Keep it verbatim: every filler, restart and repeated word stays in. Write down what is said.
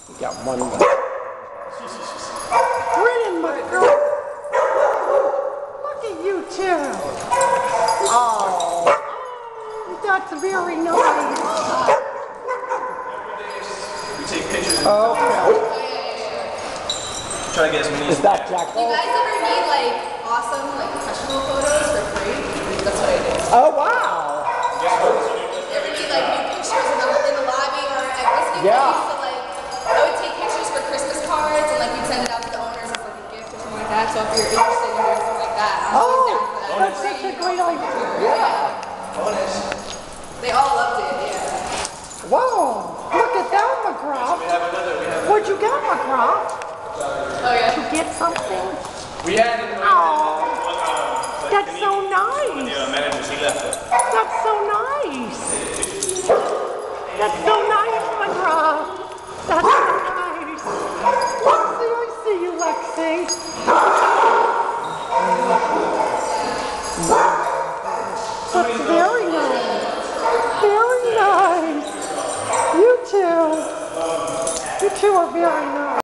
We got one more. Bryn, my girl. Look at you two. Oh, that's very nice. We take pictures. Okay. Try to get as many. Is that Jack? Do you guys ever need like awesome, like professional photos for free? That's what I do. Oh wow. Ever need like new pictures in the, in the lobby or at Whiskey Yeah. Place? So like, I would take pictures for Christmas cards and like we'd send it out to the owners as like a gift or something like that. So if you're interested in doing something like that, I'm always down for that. Oh, that's such a great idea. Yeah. Bonus. They all loved it. Yeah. Whoa. Look at that, MacGruff. We have another. We have. What'd you get, MacGruff? Oh yeah. Did you get something? We had. Oh, that's so nice. Yeah, managers. He left it. That's so nice. That's so nice, MacGruff. That's so nice. Lexi, I see you, Lexi. That's very nice. Very nice. You two. You two are very nice.